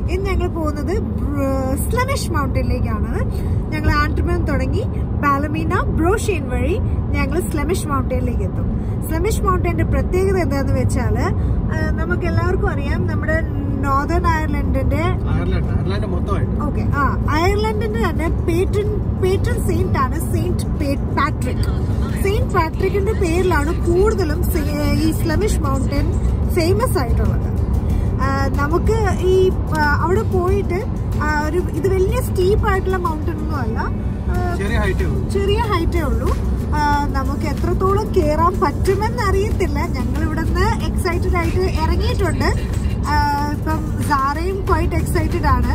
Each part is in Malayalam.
ഇന്ന് ഞങ്ങൾ പോകുന്നത് സ്ലെമിഷ് മൗണ്ടനിലേക്കാണ്. ഞങ്ങൾ ആൻഡ്രമൻ തുടങ്ങി ബാലമീന ബ്രോഷെയിൻ വഴി ഞങ്ങൾ സ്ലെമിഷ് മൗണ്ടനിലേക്ക് എത്തും. സ്ലെമിഷ് മൗണ്ടന്റെ പ്രത്യേകത എന്താണെന്ന് വെച്ചാൽ നമുക്ക് എല്ലാവർക്കും അറിയാം, നമ്മുടെ നോർത്തേൺ അയർലൻഡിന്റെ അയർലൻഡിന്റെ തന്നെ പേട്രൺ സെയിന്റ് ആണ് സെയിന്റ് പാട്രിക്. സെയിന്റ് പാട്രിക്കിന്റെ പേരിലാണ് കൂടുതലും ഈ സ്ലെമിഷ് മൗണ്ടൻ ഫേമസ് ആയിട്ടുള്ളത്. നമുക്ക് ഈ അവിടെ പോയിട്ട് ഇത് വലിയ സ്റ്റീപ്പ് ആയിട്ടുള്ള മൗണ്ടൻ ഒന്നും അല്ല, ചെറിയ ഹൈറ്റേ ഉള്ളൂ. നമുക്ക് എത്രത്തോളം കേറാൻ പറ്റുമെന്ന് അറിയത്തില്ല. ഞങ്ങൾ ഇവിടുന്ന് എക്സൈറ്റഡ് ആയിട്ട് ഇറങ്ങിയിട്ടുണ്ട്. ഇപ്പം സാറയും ക്വൈറ്റ് എക്സൈറ്റഡ് ആണ്,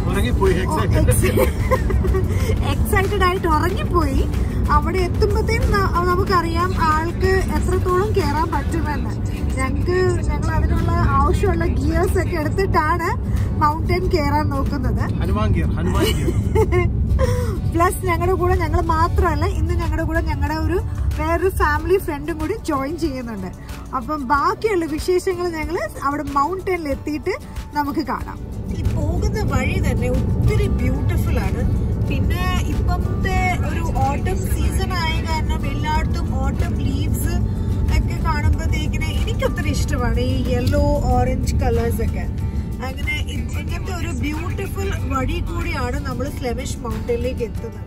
എക്സൈറ്റഡ് ആയിട്ട് ഉറങ്ങിപ്പോയി. അവിടെ എത്തുമ്പോഴത്തേനും നമുക്കറിയാം ആൾക്ക് എത്രത്തോളം കേറാൻ പറ്റുമെന്ന്. ഞങ്ങൾ അതിനുള്ള ആവശ്യമുള്ള ഗിയേഴ്സ് ഒക്കെ എടുത്തിട്ടാണ് മൗണ്ടൻ കേറാൻ നോക്കുന്നത്. പ്ലസ് ഞങ്ങളുടെ കൂടെ ഞങ്ങൾ മാത്രമല്ല, ഇന്ന് ഞങ്ങളുടെ കൂടെ ഞങ്ങളുടെ വേറൊരു ഫാമിലി ഫ്രണ്ടും കൂടി ജോയിൻ ചെയ്യുന്നുണ്ട്. അപ്പം ബാക്കിയുള്ള വിശേഷങ്ങൾ ഞങ്ങൾ അവിടെ മൗണ്ടനിൽ എത്തിയിട്ട് നമുക്ക് കാണാം. ഈ പോകുന്ന വഴി തന്നെ ഒത്തിരി ബ്യൂട്ടിഫുൾ ആണ്. പിന്നെ ഇപ്പത്തെ ഒരു ഓട്ടം സീസൺ ആയ കാരണം എല്ലായിടത്തും ഓട്ടം ലീവ്സ് ഒക്കെ കാണുമ്പോഴത്തേക്കിന് എനിക്കൊത്തിരി ഇഷ്ടമാണ് ഈ യെല്ലോ ഓറഞ്ച് കളേഴ്സ് ഒക്കെ. അങ്ങനെ ഇങ്ങനത്തെ ഒരു ബ്യൂട്ടിഫുൾ വഴി കൂടിയാണ് നമ്മൾ സ്ലെമിഷ് മൗണ്ടനിലേക്ക് എത്തുന്നത്.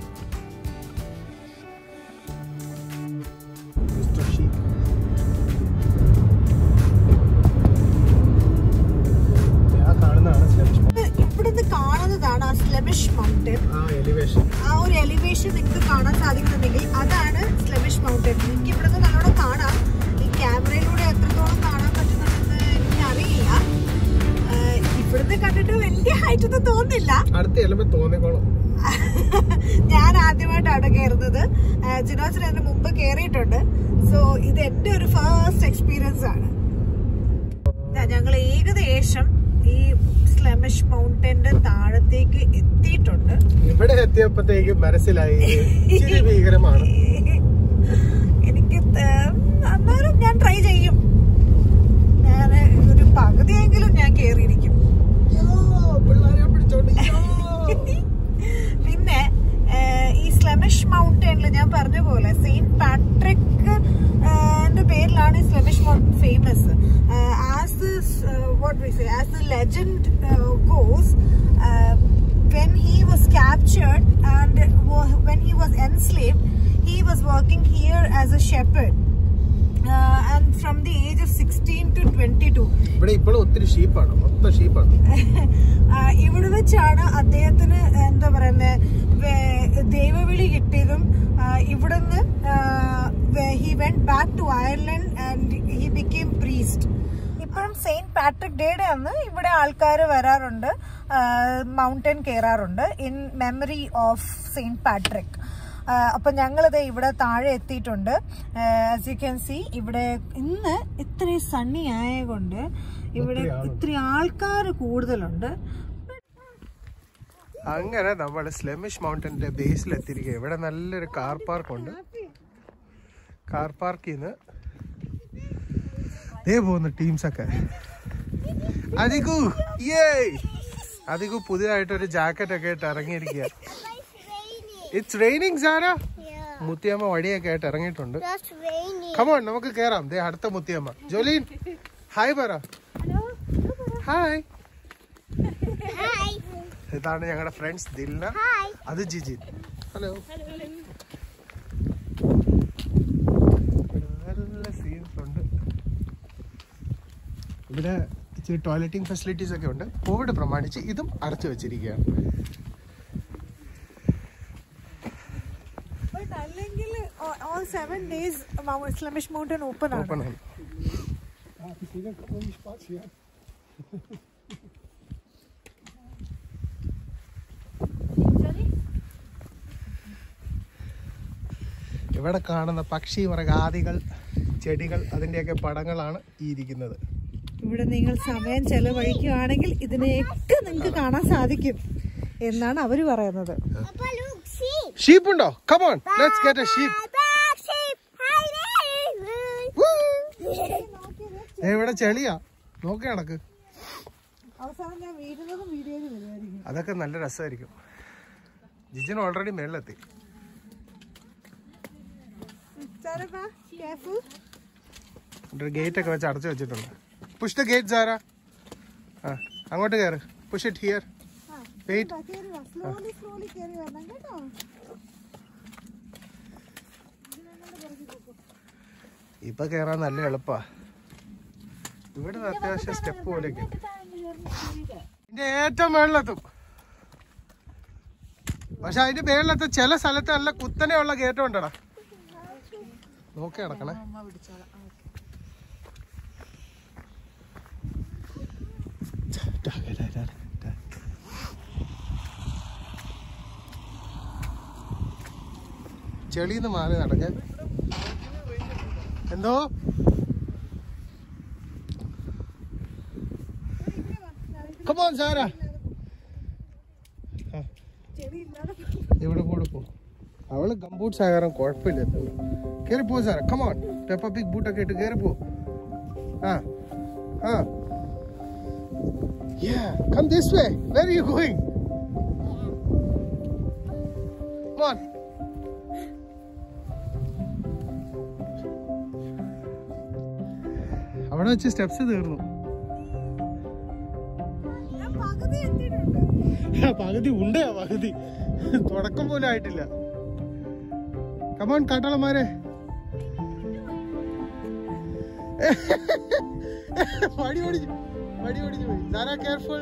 ഇവിടുന്ന് കാണുന്നതാണ് ആ സ്ലെമിഷ് മൗണ്ടൻ. ആ ഒരു എലിവേഷൻ നിങ്ങൾക്ക് കാണാൻ സാധിക്കുന്നുണ്ടെങ്കിൽ അതാണ് സ്ലെമിഷ് മൗണ്ടൻ. എനിക്ക് ഇവിടുന്ന് നല്ലോണം കാണാം. ഈ ക്യാമറയിലൂടെ എത്രത്തോളം കാണാൻ പറ്റുന്നുണ്ടെന്ന് എനിക്ക് അറിയില്ല. ഇവിടുന്ന് കണ്ടിട്ട് വലിയ ഹൈറ്റ് ഒന്നും തോന്നില്ല. ഞാൻ ആദ്യമായിട്ടാണ് കയറുന്നത്. ജിനോസിന് അതിന് മുമ്പ് കയറിയിട്ടുണ്ട്. സോ ഇത് എന്റെ ഒരു ഫസ്റ്റ് എക്സ്പീരിയൻസ് ആണ്. ഞങ്ങൾ ഏകദേശം ഈ സ്ലെമിഷ് മൗണ്ടന്റെ താഴത്തേക്ക് എത്തിയിട്ടുണ്ട്. ഇവിടെ എത്തിയപ്പോഴത്തേക്ക് മനസ്സിലായി ഭീകരമാണ്. എനിക്ക് എന്നാലും ഞാൻ ട്രൈ ചെയ്യും. ഞാൻ ഒരു പകുതിയെങ്കിലും ഞാൻ കേറിയിരിക്കും. പിന്നെ ഈ സ്ലെമിഷ് മൗണ്ടനിൽ ഞാൻ പറഞ്ഞ പോലെ സെയിന്റ് പാട്രിക് പേരിലാണ് ഈ Slemish mountain famous. As the legend goes, when he was captured and when he was enslaved, he was working here as a shepherd. And from the age of 16 to 22 ഇവിടെ വെച്ചാണ് അദ്ദേഹത്തിന് എന്താ പറയുന്നത് ദൈവവിളി കിട്ടിയതും. ഇവിടുന്ന് he went back to Ireland and he became priest. ഇപ്പോഴും സെയിന്റ് പാട്രിക് ഡേയുടെ അന്ന് ഇവിടെ ആൾക്കാർ വരാറുണ്ട്, മൗണ്ടൻ കയറാറുണ്ട് in memory of saint Patrick. അപ്പൊ ഞങ്ങളിത് ഇവിടെ താഴെ എത്തിയിട്ടുണ്ട്. ആസ് യു ക്യാൻ സി ഇവിടെ ഇന്ന് ഇത്രയും സണ്ണി ആയതുകൊണ്ട് ഇവിടെ ഇത്ര ആൾക്കാർ കൂടുതലുണ്ട്. അങ്ങനെ നമ്മൾ സ്ലെമിഷ് മൗണ്ടന്റെ ബേസിൽ എത്തിയിരിക്കുക. ഇവിടെ നല്ലൊരു കാർ പാർക്ക് ഉണ്ട്. കാർ പാർക്കിൽ നിന്ന് പോകുന്ന ടീംസ് ഒക്കെ. അധികു പുതിയതായിട്ടൊരു ജാക്കറ്റ് ഒക്കെ ആയിട്ട് ഇറങ്ങിയിരിക്കുക. It's raining സാര. മുത്തിയമ്മ വടിയൊക്കെ ആയിട്ട് ഇറങ്ങിയിട്ടുണ്ട്. കമോൺ നമുക്ക് കേറാം. അടുത്ത മുത്തിയമ്മ ജോലീൻ ഹായ് പറ. ഹായ്. ഇതാണ് ഞങ്ങളുടെ ഫ്രണ്ട്സ് ദിൽന, അത് ജിജി. ഹലോ. നല്ല സീൻസ് ഉണ്ട് ഇവിടെ. ഇച്ചിരി ടോയ്ലറ്റിംഗ് ഫെസിലിറ്റീസ് ഒക്കെ ഉണ്ട്. കോവിഡ് പ്രമാണിച്ച് ഇതും അടച്ചു വെച്ചിരിക്കുകയാണ്. അല്ലെങ്കിൽ all 7 days Slemish mountain open ആണ്. ഇവിടെ കാണുന്ന പക്ഷി മൃഗാദികൾ, ചെടികൾ, അതിന്റെയൊക്കെ പടങ്ങളാണ് ഈ ഇരിക്കുന്നത്. ഇവിടെ നിങ്ങൾ സമയം ചെലവഴിക്കുകയാണെങ്കിൽ ഇതിനെയൊക്കെ നിങ്ങൾക്ക് കാണാൻ സാധിക്കും എന്നാണ് അവര് പറയുന്നത്. ഷീപ്പ് ഉണ്ടോ? Come on, let's get a sheep. ഇവിടെ ചെളിയാ, നോക്കി നടക്ക്. അവസാനം ഞാൻ വീഴുന്നതും വീഡിയോയിൽ വരുമായിരിക്കും. അതൊക്കെ നല്ല രസമായിരിക്കും. ജിജിൻ ഓൾറെഡി മേളിലെത്തി. ഗേറ്റ് ഒക്കെ വെച്ച് അടച്ചു വെച്ചിട്ടുണ്ട്. Push the gate Sara. ആ അങ്ങോട്ട് കയറ്. Push it here. വെയിറ്റ്. ഇപ്പൊ കേറാൻ നല്ല എളുപ്പാ. ഇവിടെ അത്യാവശ്യം സ്റ്റെപ്പ് പോലെയൊക്കെ. ഇതിന്റെ ഏറ്റവും മേളിലെത്തും. പക്ഷെ അതിന്റെ മേളിലത്തെ ചില സ്ഥലത്ത് നല്ല കുത്തനെയുള്ള കയറ്റം ഉണ്ടടാ. നോക്കി നടക്കണേ. ചെളിന്ന് മാറി നടക്കാൻ. എന്തോ Come on, Sarah. ഇവിടെ കൂടെ പോ. അവള് ഗംബൂട്ട്സ് ആയ കാരണം കുഴപ്പമില്ല. കയറി പോ സാറ. കമോൺ. പെപ്പ പിഗ് ബൂട്ടൊക്കെ ഇട്ട് കയറി പോ. ആ ആ Yeah, come this way. Where are you going? Come on. അവിടെ വെച്ച് സ്റ്റെപ്സ് തീർന്നു. പകുതി ഉണ്ട്. പകുതി തുടക്കം പോലും ആയിട്ടില്ല. കമോൺ കാട്ടാളന്മാരെ. വടി ഓടിച്ചു പോയി. Sara careful.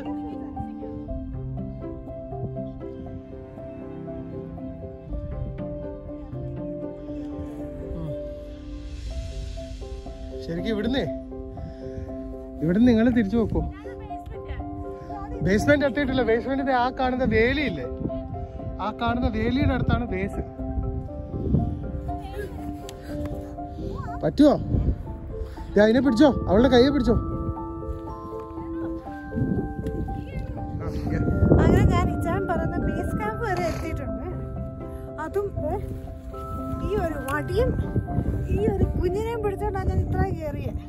ശരിക്കും ഇവിടുന്ന് നിങ്ങൾ തിരിച്ചു നോക്കൂ. ബേസ്മെന്റ് എത്തിയിട്ടില്ല. ബേസ്മെന്റിന്റെ ആ കാണുന്ന വേലിയില്ലേ, ആ കാണുന്ന വേലിയുടെ അടുത്താണ് ബേസ്. പറ്റുമോ? അതിനെ പിടിച്ചോ, അവളുടെ കയ്യെ പിടിച്ചോ. അങ്ങനെ ഞാൻ ഇച്ചാൻ പറയുന്ന ബേസ് ക്യാമ്പ് വരെ എത്തിയിട്ടുണ്ട്. അതും ഈ ഒരു വടിയും ഈ ഒരു കുഞ്ഞിനെയും പിടിച്ചോണ്ടാണ് ഞാൻ ഇത്ര കയറിയത്.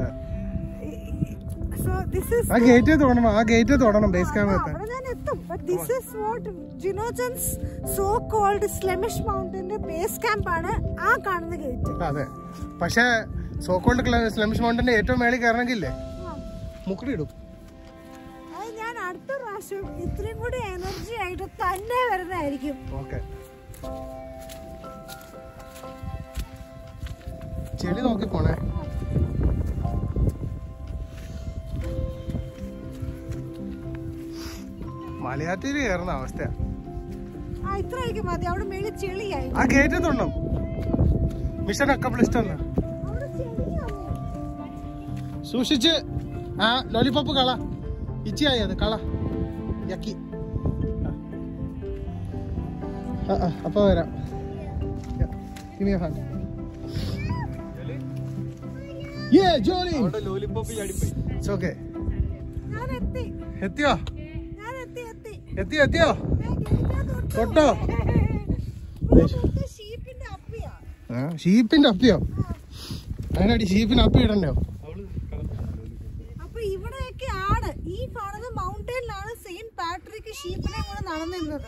ആ ഗേറ്റ് തൊടണം ബേസ് ക്യാമ്പ്. അവിടെ ഞാൻ എത്തും. ബട്ട് ദിസ് ഈസ് വാട്ട് ജിനോജൻസ് സോ കോൾഡ് സ്ലെമിഷ് മൗണ്ടന്റെ ബേസ് ക്യാമ്പ് ആണ് ആ കാണുന്ന ഗേറ്റ്. അതെ, പക്ഷേ സോ കോൾഡ് സ്ലെമിഷ് മൗണ്ടന്റെ ഏറ്റവും മേളിൽ കയറണമെങ്കിലേ മുക്കടിയിടും. അത് ഞാൻ അടുത്ത പ്രാവശ്യം ഇത്രയും കൂടി എനർജി ആയിട്ട് തന്നെ വരുന്നതായിരിക്കും. ഓക്കെ, ചെടി നോക്കി പോണേ. മലയാറ്റൂര് കയറുന്ന അവസ്ഥയാ. ഇത്രയൊക്കെ മതി. അവിടെ മേളിൽ ചെളിയായി. ആ ഗേറ്റ് തൊണ്ണം മിഷൻ അക്കംപ്ലിഷ്ഡ് ആണ്. സൂക്ഷിച്ച്. ആ ലോലിപോപ്പ് കള ഇച്ചിയായി. അത് കള യക്കി. അപ്പൊ വരാം. എത്തിയോ? തൊട്ടോ? ഷീപ്പിന്റെ അപ്പിയോ? അതിനടി ഷീപ്പിന് അപ്പി ഇടണ്ടോ? അപ്പൊ ഇവിടെയൊക്കെ ആണ് ഈ കാണുന്ന മൗണ്ടനിലാണ് സെയിന്റ് പാട്രിക് ഷീപ്പിനെ കൂടെ നടന്നിരുന്നത്.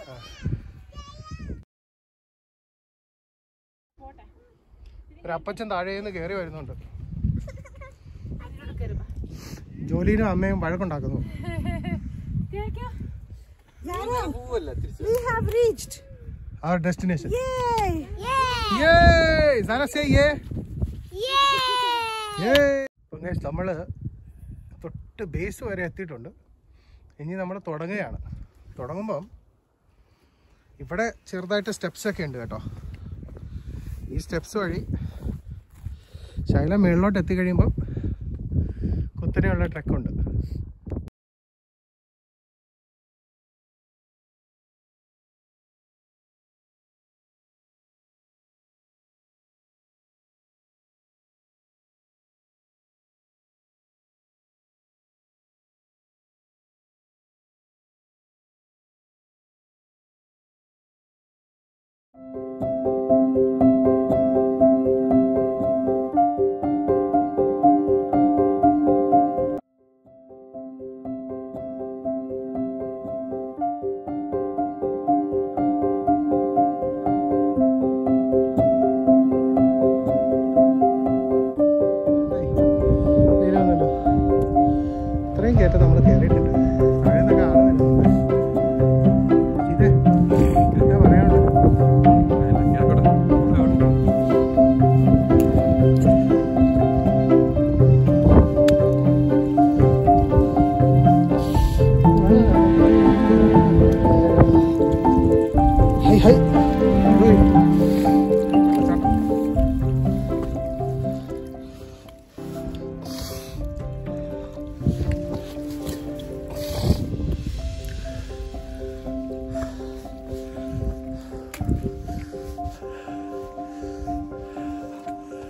ഒരു അപ്പച്ചൻ താഴേന്ന് കയറി വരുന്നുണ്ട്. ജോലിയിലും അമ്മയും വഴക്കുണ്ടാക്കുന്നു. We have reached our destination. Yay! Yay! Zara say yay. Yay! Yay! Guys, നമ്മൾ തൊട്ട് ബേസ് വരെ എത്തിയിട്ടുണ്ട്. ഇനി നമ്മൾ തുടങ്ങുകയാണ്. തുടങ്ങുമ്പം ഇവിടെ ചെറുതായിട്ട് സ്റ്റെപ്സ് ഒക്കെ ഉണ്ട് കേട്ടോ. ഈ സ്റ്റെപ്സ് വഴി ശൈലം മേളിലോട്ട് എത്തിക്കഴിയുമ്പം കുത്തനെയുള്ള ട്രെക്കുണ്ട്.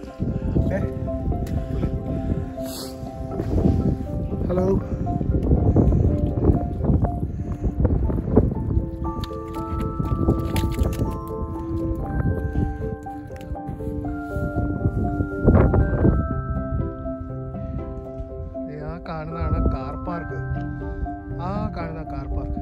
Okay. Hello. കാണുന്നതാണ് കാർ പാർക്ക്. ആ കാണുന്ന കാർ പാർക്ക്.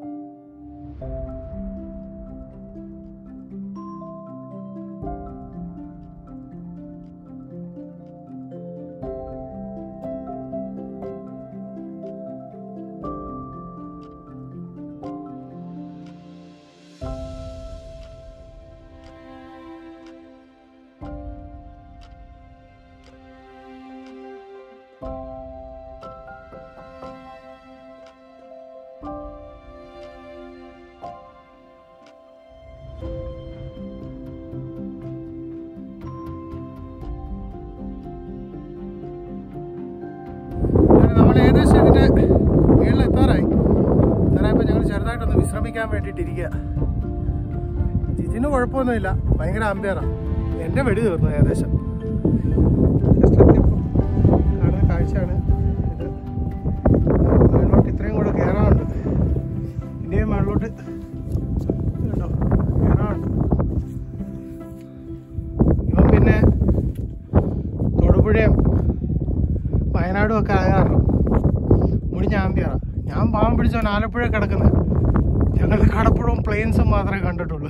നമ്മൾ ഏകദേശം ഇതിൻ്റെ മേളിലെത്താറായപ്പോൾ ഞങ്ങൾ ചെറുതായിട്ടൊന്ന് വിശ്രമിക്കാൻ വേണ്ടിയിട്ടിരിക്കുക. ജിജിന് കുഴപ്പമൊന്നുമില്ല, ഭയങ്കര ആംബിയറാണ്. എൻ്റെ വെടി തീർന്നു ഏകദേശം. കാണുന്ന കാഴ്ചയാണ് ഇത്. മേളിലോട്ട് ഇത്രയും കൂടെ കയറാറുണ്ട്. ഇനിയും മേളിലോട്ട് കേട്ടോ കയറാറുണ്ട്. ഇവൻ പിന്നെ തൊടുപുഴയും വയനാടും ഒക്കെ ആകാറുണ്ട്. മുടിഞ്ഞ ആംബിയറ. ഞാൻ പാവം പിടിച്ചവൻ ആലപ്പുഴ കിടക്കുന്നത്. ഞങ്ങൾ കടപ്പുഴവും പ്ലെയിൻസും മാത്രമേ കണ്ടിട്ടുള്ളൂ.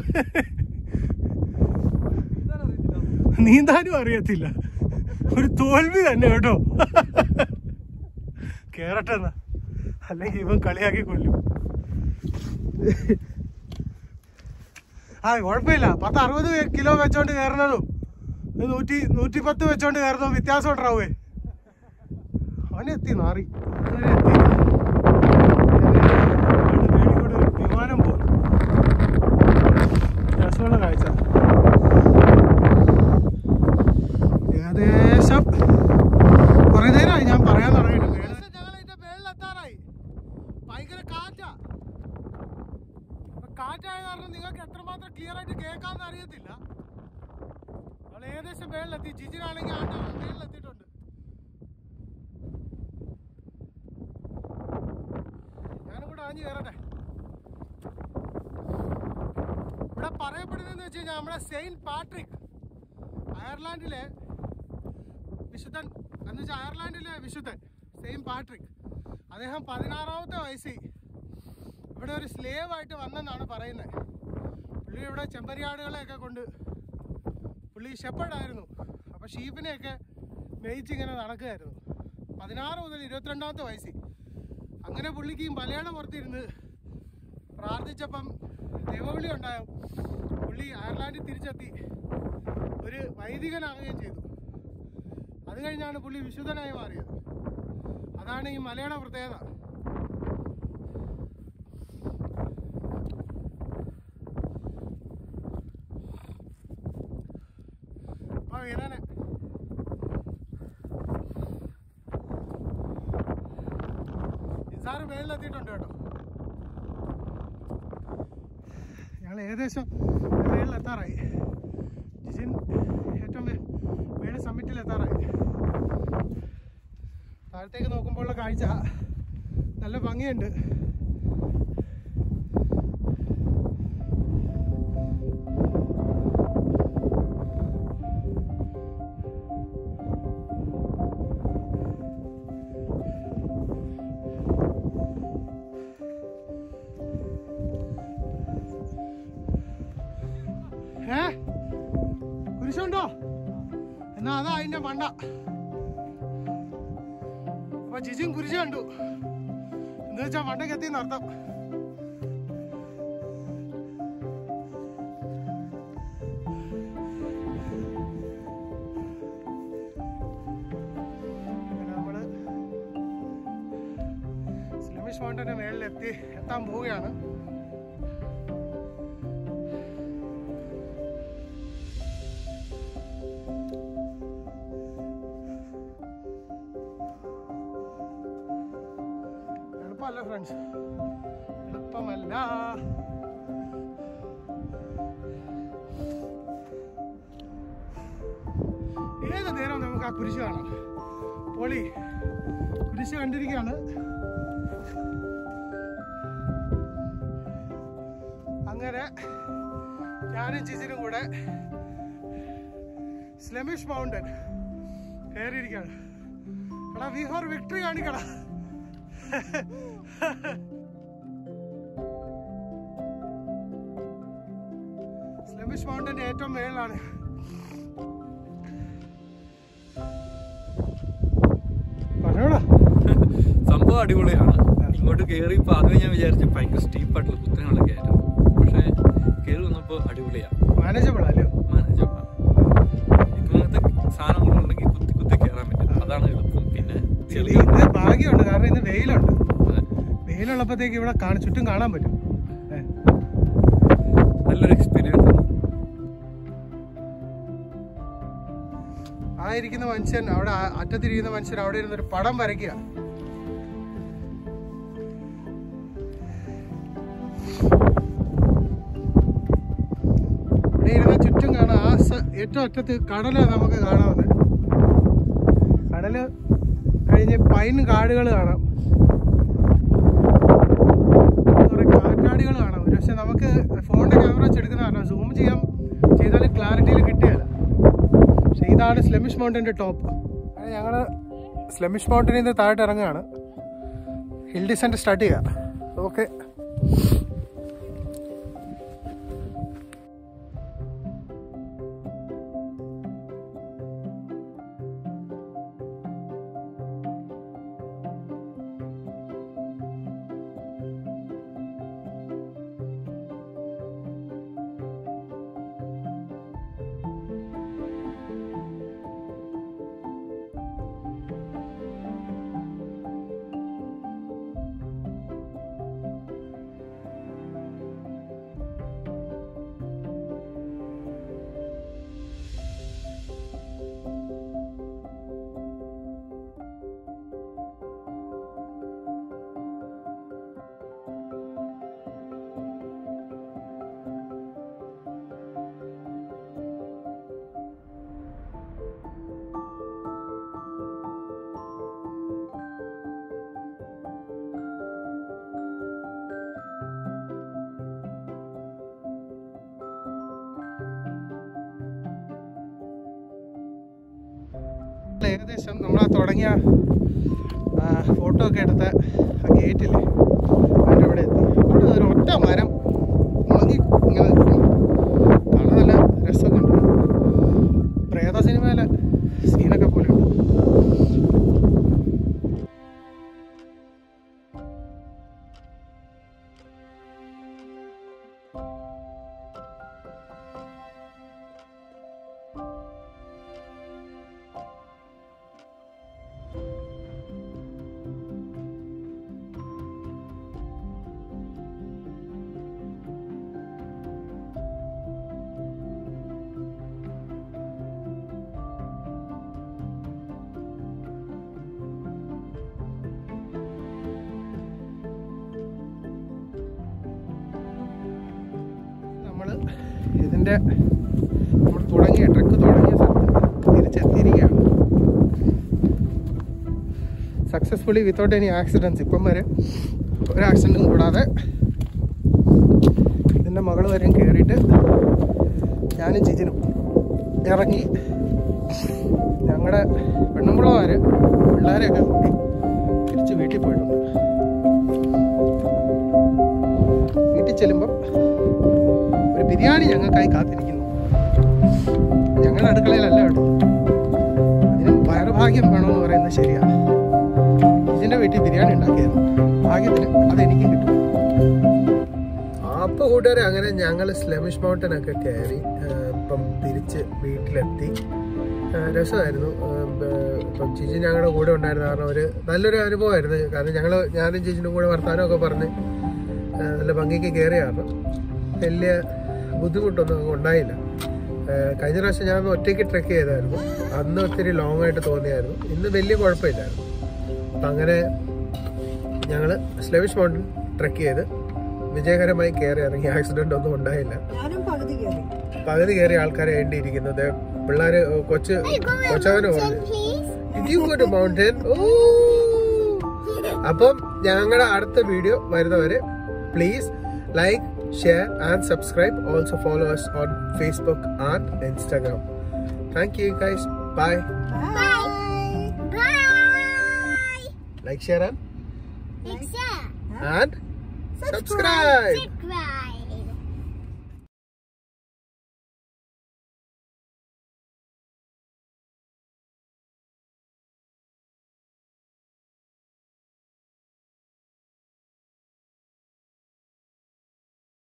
നീന്താനും അറിയത്തില്ല. ഒരു തോൽവി തന്നെ കേട്ടോ. കേറട്ടെ എന്നാ, അല്ലെങ്കിൽ ഇവൻ കളിയാക്കി കൊല്ലും. ആ കുഴപ്പമില്ല. 60 കിലോ വെച്ചോണ്ട് കയറുന്നതും 110 വെച്ചോണ്ട് കയറുന്നതും വ്യത്യാസം ഉണ്ടാവേ. അവനെത്തി നാറി. മേടിക്കൂടെ ഒരു വിമാനം പോലെ രസമുള്ള കാഴ്ച. ഏകദേശം കുറെ നേരമായി ഞാൻ പറയാൻ തുടങ്ങിയിട്ട്. ഞങ്ങൾ ഇതിന്റെ മേളിലെത്താറായി. ഭയങ്കര കാറ്റായ കാരണം നിങ്ങൾക്ക് എത്രമാത്രം ക്ലിയർ ആയിട്ട് കേൾക്കാമെന്ന് അറിയത്തില്ല. നമ്മൾ ഏകദേശം മേളിലെത്തി. ജിജിനാണെങ്കിൽ മേളിലെത്തിയിട്ടുണ്ട്. കയറട്ടെ. ഇവിടെ പറയപ്പെടുന്നതെന്ന് വെച്ച് കഴിഞ്ഞാൽ നമ്മുടെ സെയിന്റ് പാട്രിക്, അയർലാൻഡിലെ വിശുദ്ധൻ എന്ന് വെച്ചാൽ അയർലാൻഡിലെ വിശുദ്ധൻ സെയിന്റ് പാട്രിക്, അദ്ദേഹം 16ാമത്തെ വയസ്സിൽ ഇവിടെ ഒരു സ്ലേവ് ആയിട്ട് വന്നെന്നാണ് പറയുന്നത്. പുള്ളി ഇവിടെ ചെമ്പരിയാടുകളെയൊക്കെ കൊണ്ട്, പുള്ളി ഷെപ്പേർഡായിരുന്നു. അപ്പോൾ ഷീപ്പിനെയൊക്കെ മേയിച്ചിങ്ങനെ നടക്കുകയായിരുന്നു 16 മുതൽ 22ാമത്തെ വയസ്സിൽ. അങ്ങനെ പുള്ളിക്ക് മലയാള പുറത്തിരുന്ന് പ്രാർത്ഥിച്ചപ്പം ദൈവവിളി ഉണ്ടായും. പുള്ളി അയർലാൻഡിൽ തിരിച്ചെത്തി ഒരു വൈദികനാകുകയും ചെയ്തു. അത് കഴിഞ്ഞാണ് പുള്ളി വിശുദ്ധനായി മാറിയത്. അതാണ് ഈ മലയാള പ്രത്യേകത. അപ്പോൾ വീരനെ സാറ് മേളിലെത്തിയിട്ടുണ്ട് കേട്ടോ. ഞങ്ങൾ ഏകദേശം മേളിലെത്താറായി. ജിജിൻ ഏറ്റവും മേളിൽ സമ്മിറ്റിലെത്താറായി. താഴത്തേക്ക് നോക്കുമ്പോഴുള്ള കാഴ്ച നല്ല ഭംഗിയുണ്ട്. കുരിശുണ്ടോ? എന്നാ അതാ അതിന്റെ മണ്ട. അപ്പൊ ജിജിൻ കുരിശ് കണ്ടു എന്ന് വെച്ചാ മണ്ടയ്ക്ക് എത്തിന്ന് അർത്ഥം. നമ്മള് സ്ലിമിഷ് മൗണ്ടന്റെ മേളിലെത്തി എത്താൻ പോവുകയാണ്. എളുപ്പമല്ല ഫ്രണ്ട്സ്, എളുപ്പമല്ല. ഈ നേരം നമുക്ക് ആ കുരിശ് കാണാം. പൊളി കുരിശ് കണ്ടിരിക്കുകയാണ്. അങ്ങനെ ഞാനും ജിജിനും കൂടെ സ്ലെമിഷ് മൗണ്ടൻ കയറിയിരിക്കുകയാണ്. എടാ വി ഫോർ വിക്ടറി കാണിക്കടാ. സ്ലെമിഷ് മൗണ്ടന്റെ ഏറ്റവും മേളിലാണ്. സംഭവം അടിപൊളിയാണ്. ഇങ്ങോട്ട് കയറി ഇപ്പൊ ആദ്യം ഞാൻ വിചാരിച്ചു ഭയങ്കര സ്റ്റീപ്പായിട്ടുള്ള കുത്തനെയുള്ള കയറ്റം. പക്ഷെ കയറി വന്നപ്പോ അടിപൊളിയാണ്. മാനേജബിൾ അല്ലയോ? മാനേജബിൾ. ഇങ്ങനത്തെ സാധനങ്ങളുണ്ടെങ്കിൽ കുത്തി കുത്തി കയറാൻ പറ്റും. അതാണ് എളുപ്പം. പിന്നെ ഇന്ന് ഭാഗ്യമുണ്ട്, കാരണം ഇന്ന് വെയിലുണ്ട്. വെയിലുള്ളപ്പോഴത്തേക്ക് ഇവിടെ ചുറ്റും കാണാൻ പറ്റും. നല്ലൊരു എക്സ്പീരിയൻസ് ആണ്. ആ ഇരിക്കുന്ന മനുഷ്യൻ, അവിടെ അറ്റത്തിരിക്കുന്ന മനുഷ്യൻ അവിടെ ഇരുന്നൊരു പടം വരയ്ക്കുക. ഇവിടെ ഇരുന്ന ചുറ്റും കാണാം. ഏറ്റവും അറ്റത്ത് കടല് നമുക്ക് കാണാവുന്നത്. കടല് കഴിഞ്ഞ് പൈൻ കാടുകൾ കാണാം, കുറെ കാറ്റാടികൾ കാണാം. പക്ഷെ നമുക്ക് ഫോണിന്റെ ക്യാമറ വെച്ചെടുക്കുന്ന കാരണം സൂം ചെയ്താൽ ക്ലാരിറ്റിയിൽ കിട്ടുകയില്ല. പക്ഷെ ഇതാണ് സ്ലെമിഷ് മൗണ്ടന്റെ ടോപ്പ്. ഞങ്ങൾ സ്ലെമിഷ് മൗണ്ടനിൽ നിന്ന് താഴോട്ട് ഇറങ്ങുകയാണ്. ഹിൽ ഡിസെന്റ് സ്റ്റാർട്ട് ചെയ്യാം. ഓക്കെ, ഏകദേശം നമ്മൾ തുടങ്ങിയ ഫോട്ടോ ഒക്കെ എടുത്ത ആ ഗേറ്റില്ലേ, അതിൻ്റെ അവിടെ എത്തി. അവിടെ ഒരു ഒറ്റ മരം ഉണങ്ങി ഇങ്ങനെ നിൽക്കുന്നു. കാണാൻ നല്ല രസമൊക്കെ ഉണ്ട്. പ്രേത സിനിമയിലെ സീനൊക്കെ പോലെ ഉണ്ട്. നമ്മൾ തുടങ്ങിയ ട്രക്ക് തുടങ്ങിയ സ്ഥലത്ത് തിരിച്ചെത്തിയിരിക്കുകയാണ്. Successfully without any accidents. ഇപ്പം വരെ ഒരു ആക്സിഡൻറ്റും കൂടാതെ ഇതിൻ്റെ മകൾ വരെയും കയറിയിട്ട് ഞാനും ജിജിനും ഇറങ്ങി ഞങ്ങളുടെ പെണ്ണുമ്പിള്ളമാർ പിള്ളേരെയൊക്കെ കൂട്ടി തിരിച്ച് വീട്ടിൽ പോയിട്ടുണ്ട്. വീട്ടിൽ ചെല്ലുമ്പം ഒരു ബിരിയാണി ഞങ്ങൾക്കായി കാത്തിരിക്കുന്നു. ഞങ്ങളുടെ അടുക്കളയിലല്ല കേട്ടോ, അതിനും വയറുഭാഗ്യം വേണമെന്ന് പറയുന്നത് ശരിയാണ്. ഇതിൻ്റെ വീട്ടിൽ ബിരിയാണി ഉണ്ടാക്കിയായിരുന്നു. ഭാഗ്യത്തിന് അതെനിക്കും കിട്ടും. അപ്പോൾ കൂട്ടുകാരെ, അങ്ങനെ ഞങ്ങൾ സ്ലെമിഷ് മൗണ്ടനൊക്കെ കയറി ഇപ്പം തിരിച്ച് വീട്ടിലെത്തി. രസമായിരുന്നു. ഇപ്പം ജിജി ഞങ്ങളുടെ കൂടെ ഉണ്ടായിരുന്ന കാരണം ഒരു നല്ലൊരു അനുഭവമായിരുന്നു. കാരണം ഞാനും ജിജിനും കൂടെ വർത്താനമൊക്കെ പറഞ്ഞ് നല്ല ഭംഗിക്ക് കയറിയാണ്. വലിയ ബുദ്ധിമുട്ടൊന്നും ഉണ്ടായില്ല. കഴിഞ്ഞ പ്രാവശ്യം ഞാൻ ഒറ്റയ്ക്ക് ട്രെക്ക് ചെയ്തായിരുന്നു. അന്ന് ഒത്തിരി ലോങ് ആയിട്ട് തോന്നിയായിരുന്നു. ഇന്ന് വലിയ കുഴപ്പമില്ലായിരുന്നു. അപ്പം അങ്ങനെ ഞങ്ങൾ സ്ലെമിഷ് മൗണ്ടൻ ട്രെക്ക് ചെയ്ത് വിജയകരമായി കയറി ഇറങ്ങി. ആക്സിഡൻ്റ് ഒന്നും ഉണ്ടായില്ല. പകുതി കയറിയ ആൾക്കാരെ വേണ്ടിയിരിക്കുന്നത് പിള്ളേര് കൊച്ചവന് പറഞ്ഞു You go to mountain. അപ്പം ഞങ്ങളുടെ അടുത്ത വീഡിയോ വരുന്നവരെ please like, share and subscribe. Also follow us on Facebook and Instagram. Thank you guys. Bye. Like, share and subscribe.